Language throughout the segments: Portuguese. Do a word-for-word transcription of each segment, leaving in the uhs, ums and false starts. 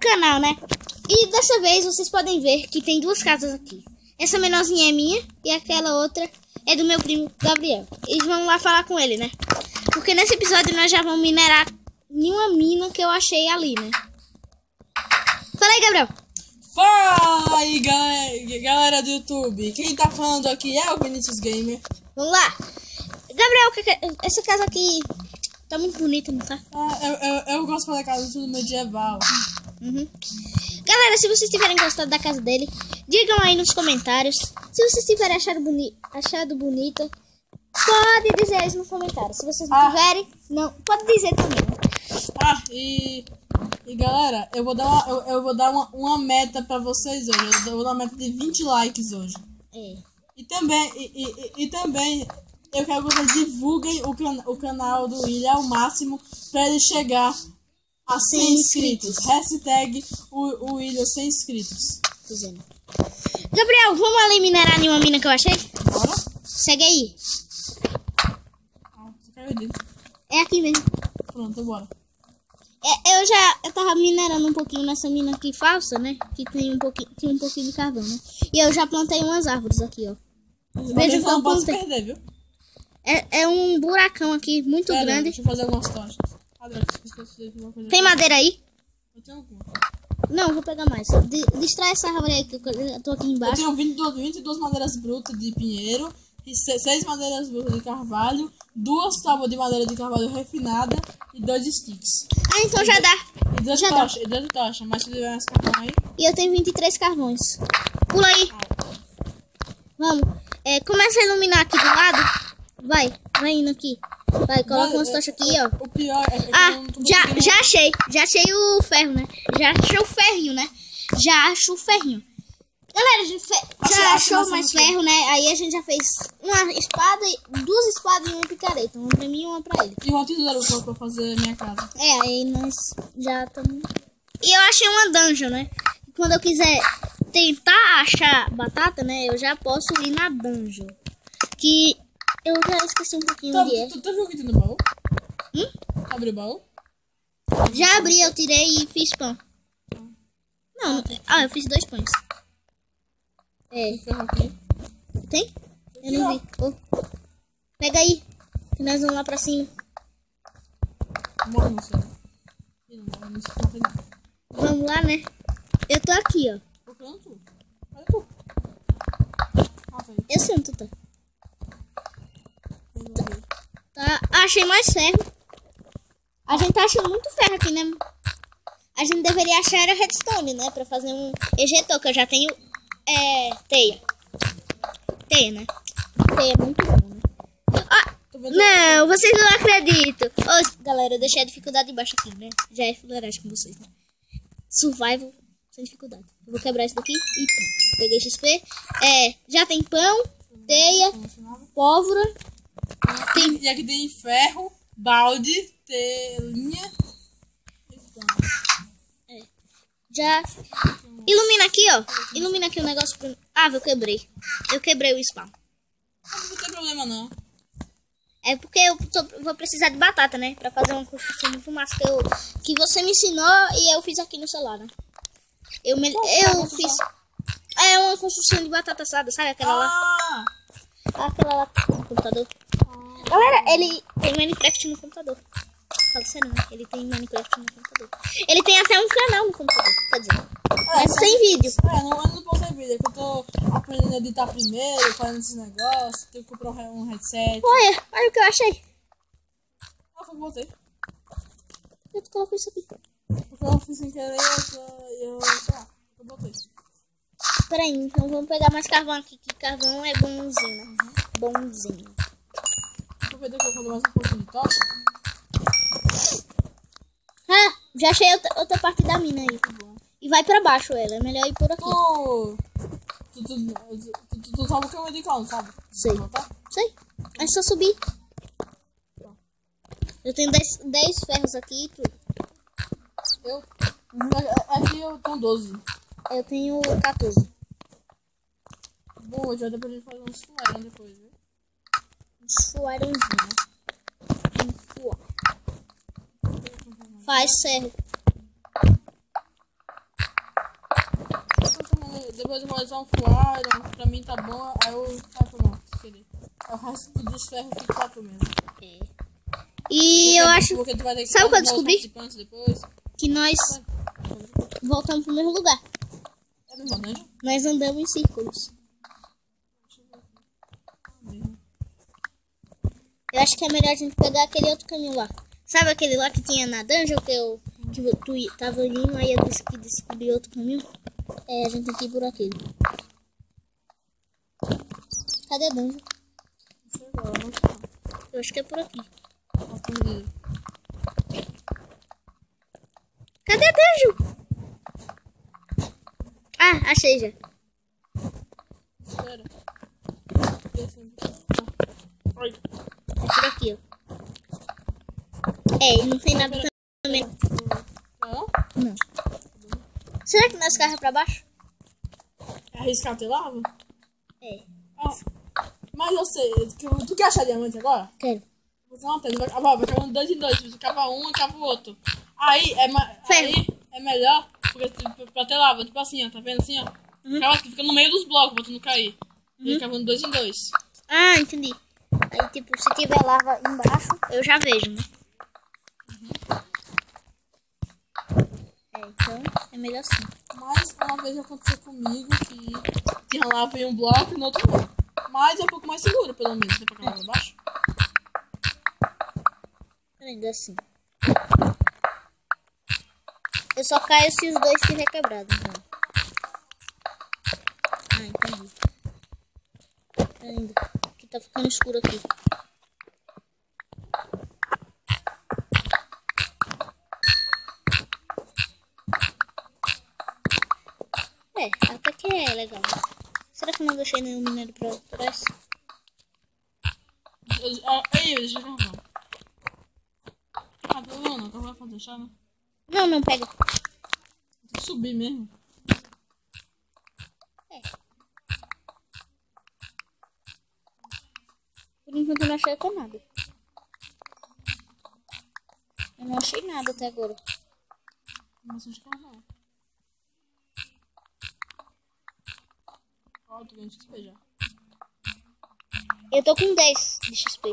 canal, né? E dessa vez vocês podem ver que tem duas casas aqui. Essa menorzinha é minha e aquela outra é do meu primo Gabriel. E vamos lá falar com ele, né? Porque nesse episódio nós já vamos minerar em uma mina que eu achei ali, né? Fala aí, Gabriel. Fala aí, galera, galera do YouTube. Quem tá falando aqui é o Vinícius Gamer. Vamos lá. Gabriel, que que... essa casa aqui tá muito bonita, não tá? Ah, eu, eu, eu gosto de fazer casa tudo medieval. Uhum. Galera, se vocês tiverem gostado da casa dele, digam aí nos comentários. Se vocês tiverem achado, boni achado bonita, pode dizer isso nos comentários. Se vocês não Ah. tiverem, não, pode dizer também. Ah, e, e galera, eu vou dar, uma, eu, eu vou dar uma, uma meta pra vocês hoje. Eu vou dar uma meta de vinte likes hoje. É. E também, e, e, e, e também eu quero que vocês divulguem o, can, o canal do William ao máximo pra ele chegar a cem inscritos. Hashtag o, o William cem inscritos. Dizendo. Gabriel, vamos ali minerar em uma mina que eu achei? Bora? Segue aí. Ah, você caiu dentro. É aqui mesmo. Pronto, bora. É, eu já eu tava minerando um pouquinho nessa mina aqui falsa, né? Que tem um pouquinho, tem um pouquinho de carvão, né? E eu já plantei umas árvores aqui, ó. Veja Mas que eu não pode se plantei. perder, viu? É, é um buracão aqui muito Pera, grande. deixa eu fazer algumas tochas. Adriano, esqueci de uma coisa. Tem madeira aí? Eu tenho alguma. Não, vou pegar mais. De, distrai essa árvore aí que eu eu tô aqui Eu embaixo. tenho vinte e duas, vinte e duas madeiras brutas de pinheiro, e seis madeiras brutas de carvalho, duas tábuas de madeira de carvalho refinada e dois sticks. Ah, então já dá. E duas Já dá. tochas, e duas tochas. Mas se tiver mais carvão aí. E eu tenho vinte e três carvões. Pula aí. Vamos. É, começa a iluminar aqui do lado. Vai, vai indo aqui. Vai, coloca umas tochas aqui, ó. O pior é que Ah, eu não tô já, conseguindo- já achei. Já achei o ferro, né? Já achei o ferrinho, né? Já acho o ferrinho. Galera, a gente fe- Achei- já achei achou uma mais solução. ferro, né? Aí a gente já fez uma espada, e- duas espadas e uma picareta. Uma pra mim e uma pra ele. E uma tesoura pra pra fazer minha casa. É, aí nós já estamos... E eu achei uma dungeon, né? Quando eu quiser tentar achar batata, né? Eu já posso ir na dungeon. Que eu já esqueci um pouquinho Tu, onde é. tu, tu viu o que tem no baú? Hum? Abre o baú? Já abri, eu tirei e fiz pão. Não, não- ah, eu fiz dois pães. É, Ferro aqui. tem? Eu não vi. Oh. Pega aí, que nós vamos lá pra cima. Morre no céu. Ih, não morre, não se tem nada. Vamos lá, né? Eu tô aqui, ó. Procurando tu. Olha tu. Ah, tá aí. Eu sei onde tu tá. Resolvi. Tá, achei mais ferro. A gente tá achando muito ferro aqui, né? A gente deveria achar era redstone, né? Pra fazer um ejetor, que eu já tenho é, teia. Teia, né? Teia é muito bom, né? Ah, Tô vendo- não, vocês não acreditam. Ô, galera, eu deixei a dificuldade embaixo aqui, né? Já é fuleiragem com vocês, né? Survival sem dificuldade. Eu vou quebrar isso daqui e pronto. Peguei X P. É, já tem pão, teia, Não sei nada. pólvora. Tem E aqui tem ferro, balde, telinha. Já. Ilumina aqui, ó. Ilumina aqui o negócio. Pra... Ah, eu quebrei. Eu quebrei o spawn. Não tem problema não. É porque eu tô- vou precisar de batata, né? Pra fazer uma construção muito massa que, eu, que você me ensinou e eu fiz aqui no celular, né? Eu, me, eu fiz. É uma construção de batata assada, sabe? Aquela lá. Ah! Aquela lá no computador. Galera, ele tem Minecraft no computador. Fala sério, né? Ele tem Minecraft no computador. Ele tem até um canal no computador. Quer dizer, mas sem vídeo. É, não, eu não posso ver vídeo, é que eu tô aprendendo a editar primeiro, fazendo esses negócios, tenho que comprar um um headset. Olha, olha o que eu achei. Ah, foi com você. Eu coloco isso aqui. Porque eu fiz sem querer e eu, eu, sei lá, eu botei. Peraí, então vamos pegar mais carvão aqui, que carvão é bonzinho, né? Bonzinho. Vou ver daqui, eu vou fazer mais um pouquinho de toque. Ah, já achei outra, outra parte da mina aí. E vai pra baixo ela, é melhor ir por aqui. Tu, tu, tu, tu, tu, tu sabe o que é um medicão, sabe? Sei. Tá? Sei, é só subir. Eu tenho dez ferros aqui e tudo. Eu? Aqui eu tenho doze. Eu tenho quatorze. Bom, já dá pra gente fazer uns fularão depois, viu? Um suarãozinho, né? Um suar. Faz ferro. depois eu vou usar um fuar, pra mim tá bom, aí eu faço não, se querer. Aí o resto dos ferros fica pra tu mesmo. É. E eu acho... Porque tu vai ter que Sabe o que eu chamar os descobri? participantes depois. Que nós voltamos pro mesmo lugar. É mesmo, né? Nós andamos em círculos. Eu acho que é melhor a gente pegar aquele outro caminho lá. Sabe aquele lá que tinha na dungeon que eu que tu i- tava indo, aí eu disse que descobri outro caminho? É, a gente tem que ir por aquele. Cadê a dungeon? Não sei agora, não sei. Eu acho que é por aqui. Tá perdido. Cadê a dungeon? Ah, achei já. Espera. Descendo. Ah. Oi. É por aqui, ó. É, e não tem nada também. Não? Não. Será que nós carregamos pra baixo? É arriscar ter lava? É. Ah, mas eu sei, tu, tu quer achar diamante agora? Quero. Você não tem, vai, vai, vai cavando dois em dois, você cava um e cava o outro. Aí é, ma, aí é melhor, porque, tipo, pra ter lava, tipo assim, ó, tá vendo assim, ó? Uhum. Cava que fica no meio dos blocos pra tu não cair. E Uhum. cavando dois em dois. Ah, entendi. Aí, tipo, se tiver lava embaixo, eu já vejo, né? É, então é melhor assim. Mas uma vez aconteceu comigo que tinha lava em um bloco e no outro não. Mas é um pouco mais seguro, pelo menos, né, pra cavar lá embaixo. Ainda assim. Eu só caio se os dois estiverem quebrados, então. Ah, entendi. Ainda. Aqui tá ficando escuro aqui. É, até que é legal. Será que eu não deixei nenhum minério pra trás? Eu- ah, Aí, deixa eu cavar. Ah, tá vendo? Então vai fazer deixar, né? Não, não pega. Tem que subir mesmo. É. Por enquanto eu não achei até nada. Eu não achei nada até agora. Não sei de cavar. Ó, tô ganhando X P já. Eu tô com dez de X P.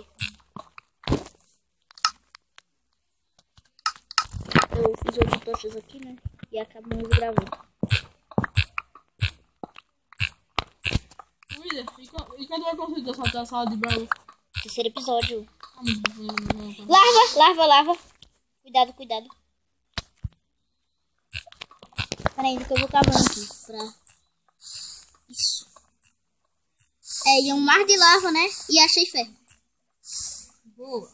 Eu fiz oito tochas aqui, né? E acabamos gravando. William, e quando, e quando vai construir essa tua sala de baú? Terceiro episódio. Ah, mas não, não, não, não. Larva, larva, larva. Cuidado, cuidado. Pera aí, que eu vou cavando aqui. Pra... Isso. É, e é um mar de lava, né? E achei ferro. Boa.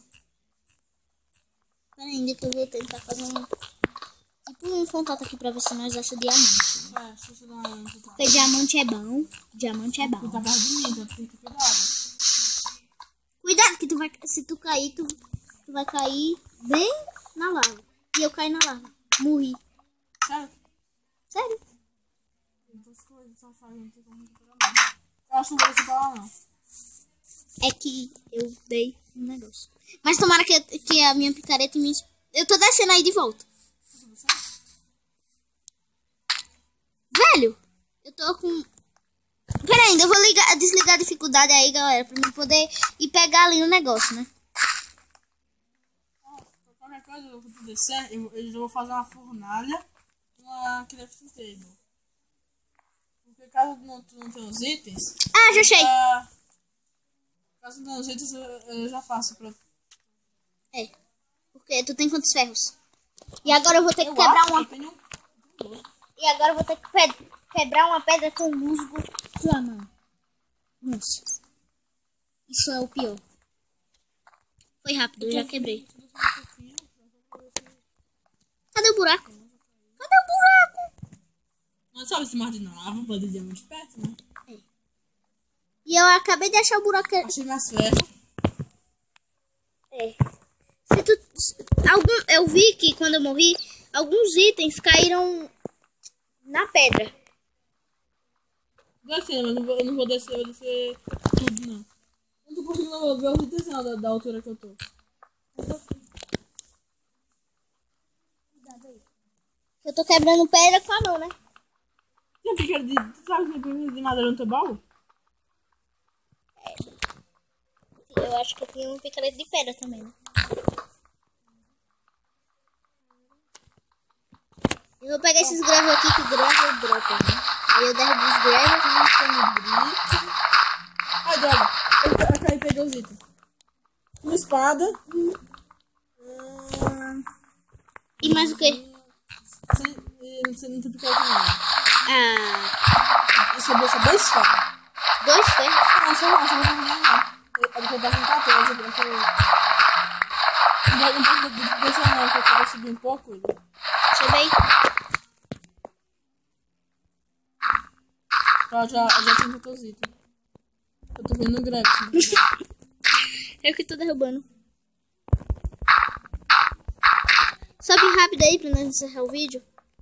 Pera aí, que eu vou tentar fazer um... Tipo um contato aqui pra ver se nós achamos diamante. É, deixa eu dar uma... Porque diamante é bom. Diamante é Tu bom. tá perto de mim, então tu tem que ter cuidado. Cuidado que tu vai... Se tu cair, tu, tu vai cair bem na lava. E eu caí na lava. Morri. Sério? Sério? Muitas coisas só fazem, não tem como recuperar mais. Eu acho que não vou deixar pra lá, não. É que eu dei um negócio. Mas tomara que, que a minha picareta me... Eu tô descendo aí de volta. Velho, eu tô com... Pera aí, eu vou ligar, desligar a dificuldade aí, galera. Pra mim poder ir pegar ali o negócio, né? Qualquer coisa, eu vou descer, eu, eu vou fazer uma fornalha e uma crafting table. Porque caso não, tu não tenha os itens... Ah, já achei. Já, caso não tenha os itens, eu, eu já faço pra... É. Porque tu tem quantos ferros? E agora eu vou ter que Eu quebrar acho uma... que eu tenho dois. E agora eu vou ter que pe- quebrar uma pedra com musgo de mão. Nossa. Isso é o pior. Foi rápido, eu já quebrei. Cadê o buraco? Cadê o buraco? Não sabe se mais de lava, pode diamante perto, né? E eu acabei de achar o buraco. Achei mais ferro. É. Se tu, se- algum, eu vi que quando eu morri, alguns itens caíram na pedra. Descer, mas não vou, eu não vou descer, eu vou descer tudo, não. Não tô conseguindo ver o desenho da, da altura que eu tô. Eu tô quebrando pedra com a mão, né? Tem que picareta de... Tu sabe que tem picareta de madeira no teu baú? Eu acho que eu tenho um picareta de pedra também, né? Eu vou pegar esses graves aqui, que grave dropa, né? Aí eu derrubo os graves e como brick. Ai, droga. Eu, eu caí e peguei os itens. Uma espada. Hum. E mais o quê? Você não tem picareta não. Ah, Isso é só dois ferros. dois ferros. Não, só não, só não tem não. É porque eu tava com quatorze, porque eu... Não pode deixar não, porque eu vou subir um pouco. Deixa eu ver. Eu já, eu já tenho todos os itens. Eu tô vendo no greve. Eu que tô derrubando. Sobe rápido aí pra nós encerrar o vídeo.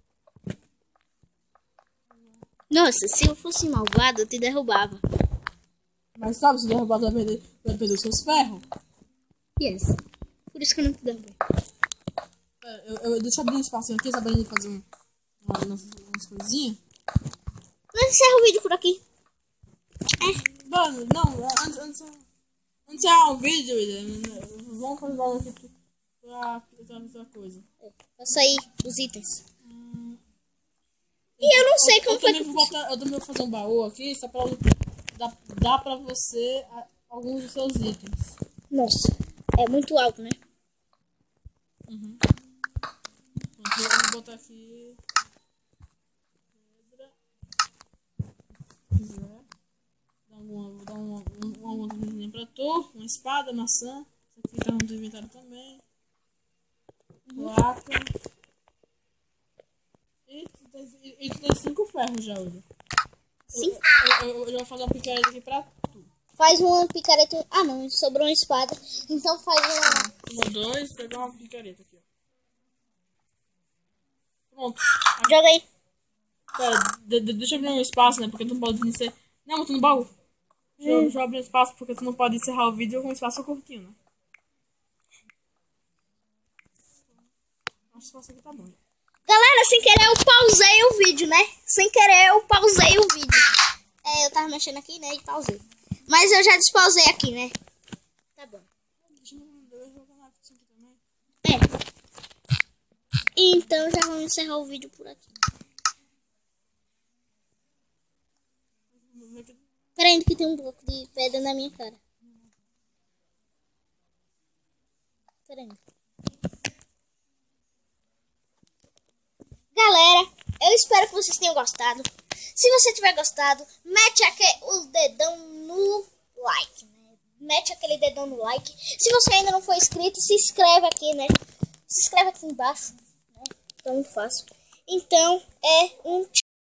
Nossa, se eu fosse malvado, eu te derrubava. Mas sabe, se derrubar, tu vai perder, vai perder os seus ferros. Yes. Por isso que eu não te derrubei. Eu, eu, deixa eu abrir um espacinho aqui, só pra gente fazer um, uma, umas, umas coisinhas. Nós encerra o vídeo por aqui. É. Mano, não, antes, antes, antes de encerrar o vídeo, William, vamos fazer logo aqui pra fazer outra coisa. Passa aí os itens. Hum. E eu não sei eu, como eu foi também que... vou botar, eu também vou fazer um baú aqui, só pra dar, dar pra você a, alguns dos seus itens. Nossa, é muito alto, né? Uhum. Então, eu vou botar aqui... Pedra. Se quiser. Dá uma, vou dar uma, uma, uma outra pra tu. Uma espada, maçã. Isso aqui tá no inventário também. Placa. E tu tem, e, e tu tem cinco ferros já, William. Cinco? Eu, eu, eu, eu vou fazer uma picareta aqui pra tu. Faz uma picareta... Ah, não, sobrou uma espada. Então faz uma... Um, dois, pegar uma picareta aqui, ó. Pronto. Joga aí. Pera, de, de, deixa eu abrir um espaço, né? Porque tu não pode encerrar... Não, eu tô no baú. Deixa, eu, deixa eu abrir um espaço, porque tu não pode encerrar o vídeo com um espaço curtinho, né? Acho que o espaço aqui tá bom. Galera, sem querer eu pausei o vídeo, né? Sem querer eu pausei o vídeo. É, eu tava mexendo aqui, né? E pausei. Mas eu já despausei aqui, né? Tá bom. Deixa eu jogar na aqui também. É. Então já vamos encerrar o vídeo por aqui. Peraí, que tem um bloco de pedra na minha cara. Peraí. Galera, eu espero que vocês tenham gostado. Se você tiver gostado, mete aqui o dedão no like, né? Mete aquele dedão no like. Se você ainda não for inscrito, se inscreve aqui, né? Se inscreve aqui embaixo, né? Então, muito fácil. Então, é um